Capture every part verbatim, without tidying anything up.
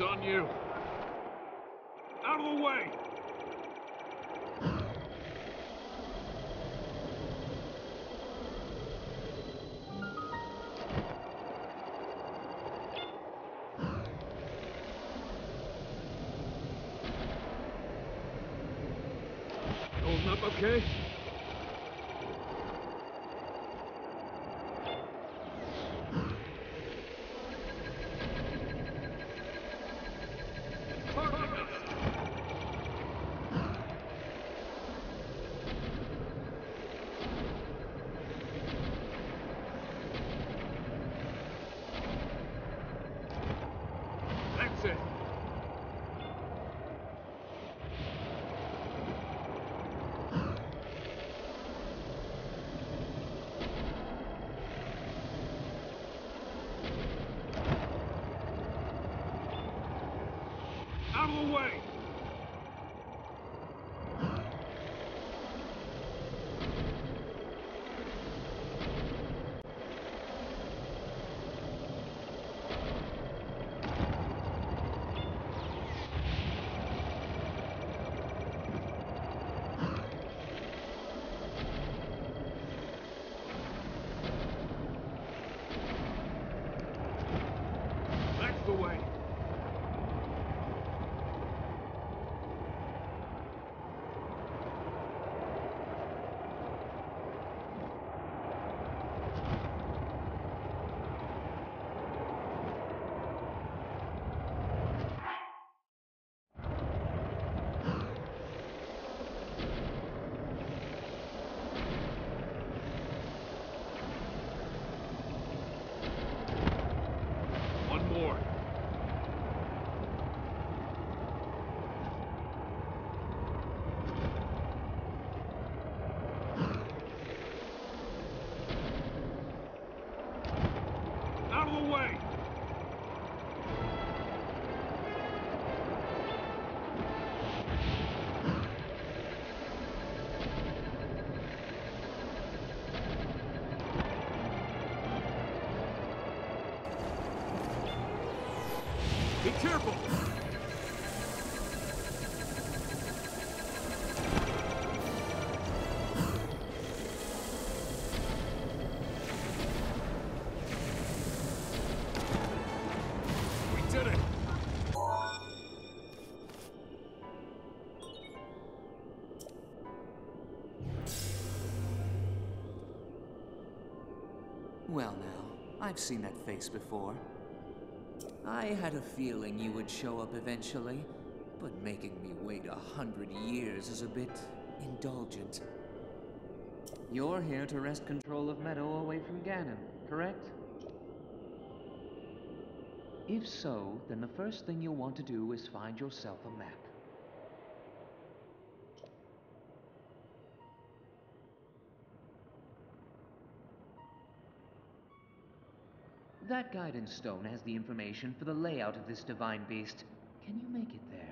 on you. Out of the way! Holding up okay? That's it. Out of the way! That's the way. One more. Out of the way! Be careful! We did it! Well now, I've seen that face before. I had a feeling you would show up eventually, but making me wait a hundred years is a bit indulgent. You're here to wrest control of Medoh away from Ganon, correct? If so, then the first thing you'll want to do is find yourself a map. That guidance stone has the information for the layout of this divine beast. Can you make it there?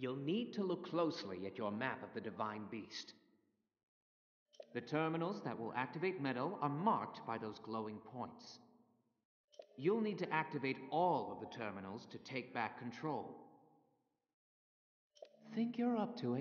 you'll need to look closely at your map of the Divine Beast. The terminals that will activate Medoh are marked by those glowing points. You'll need to activate all of the terminals to take back control. Think you're up to it?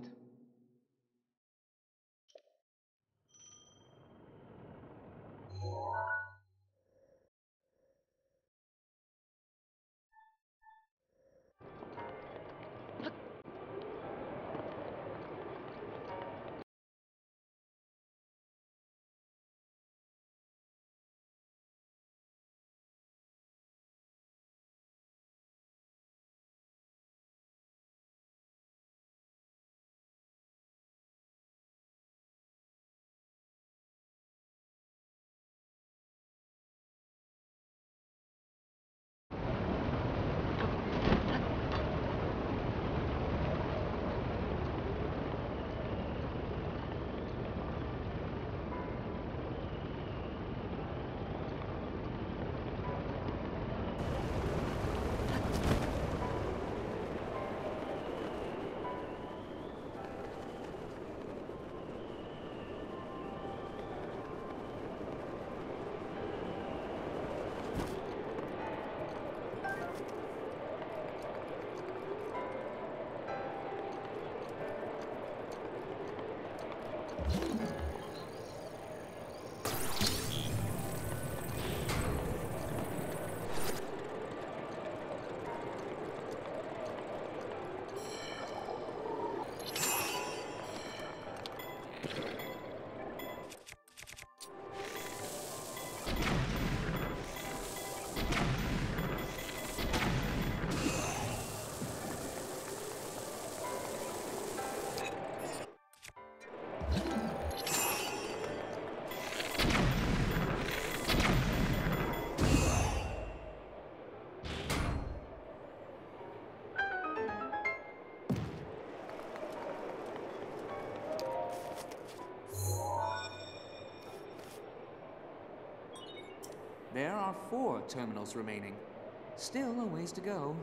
There are four terminals remaining. Still a ways to go.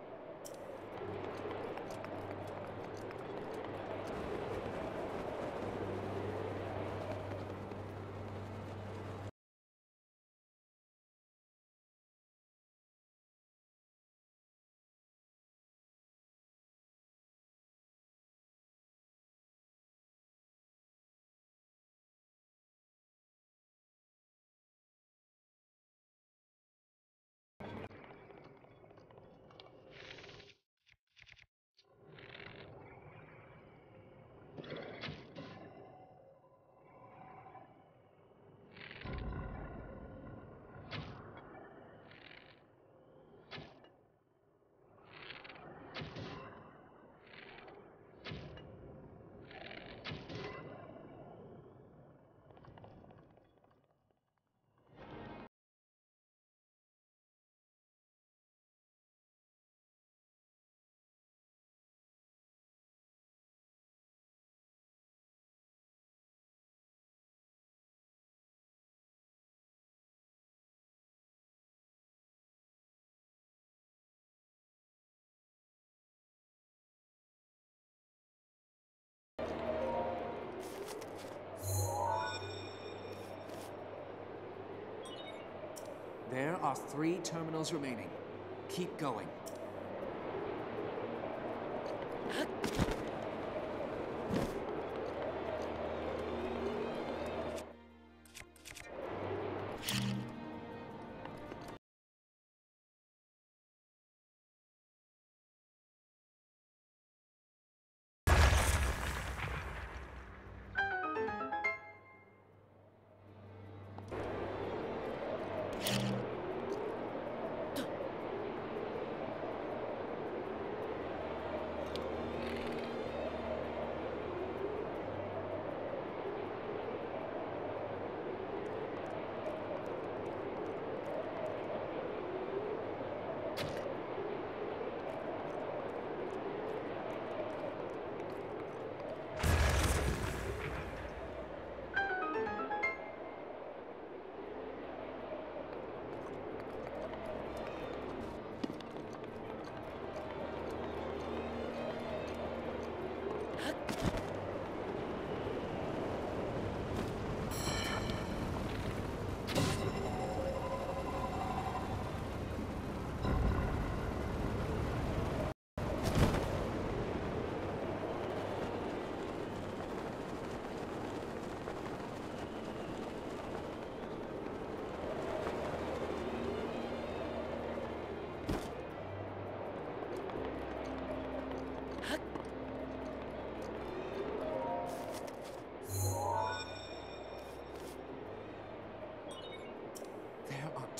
There are three terminals remaining. Keep going.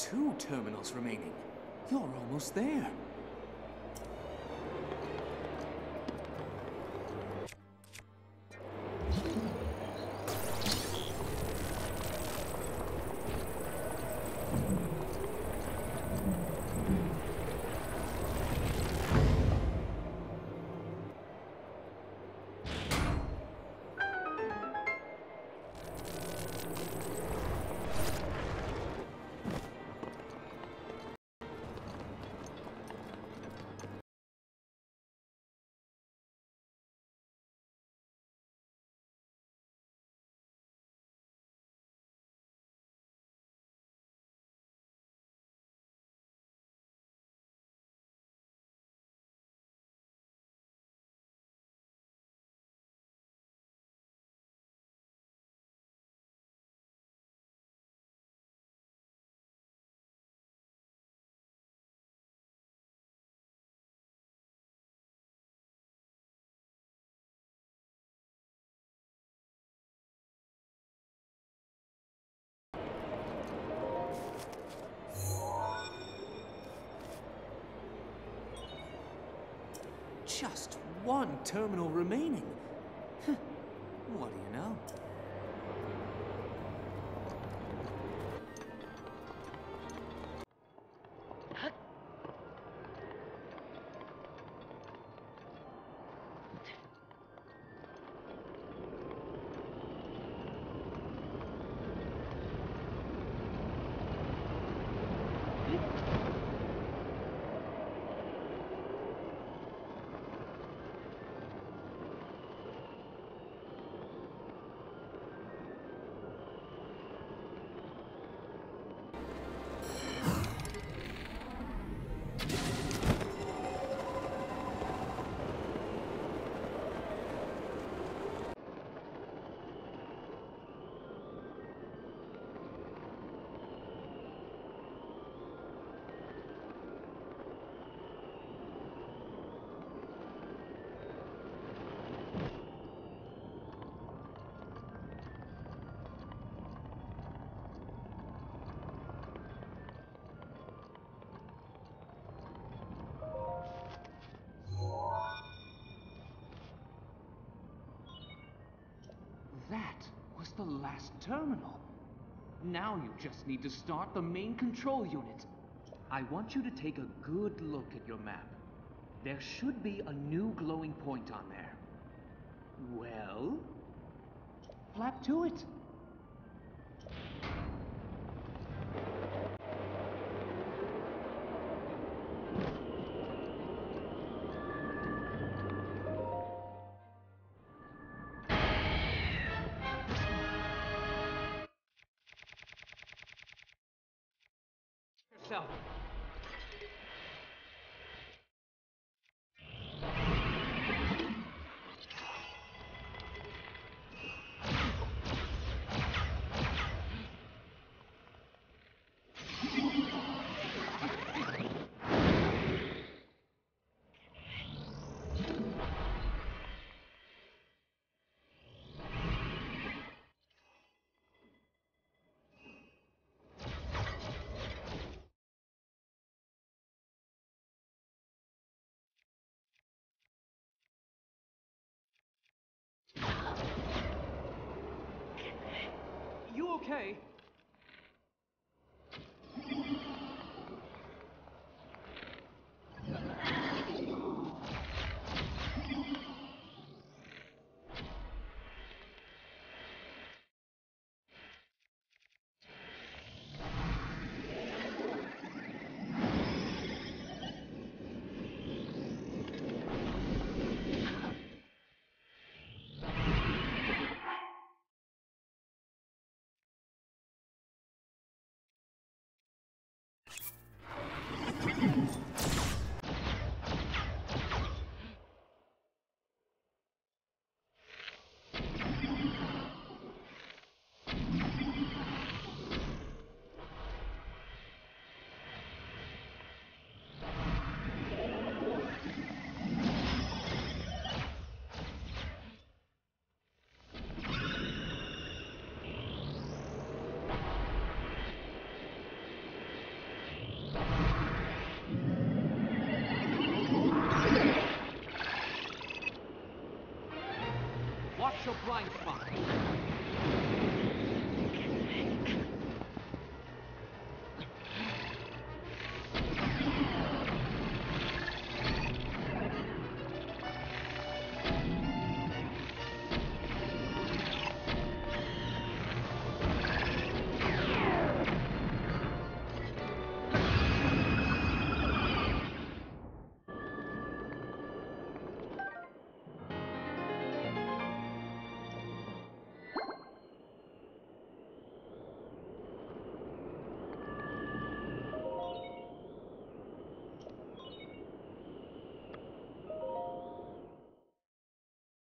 two terminals remaining. You're almost there. Just one terminal remaining. What do you know? That was the last terminal. Now you just need to start the main control unit. I want you to take a good look at your map. There should be a new glowing point on there. Well, flap to it. Yourself. You okay?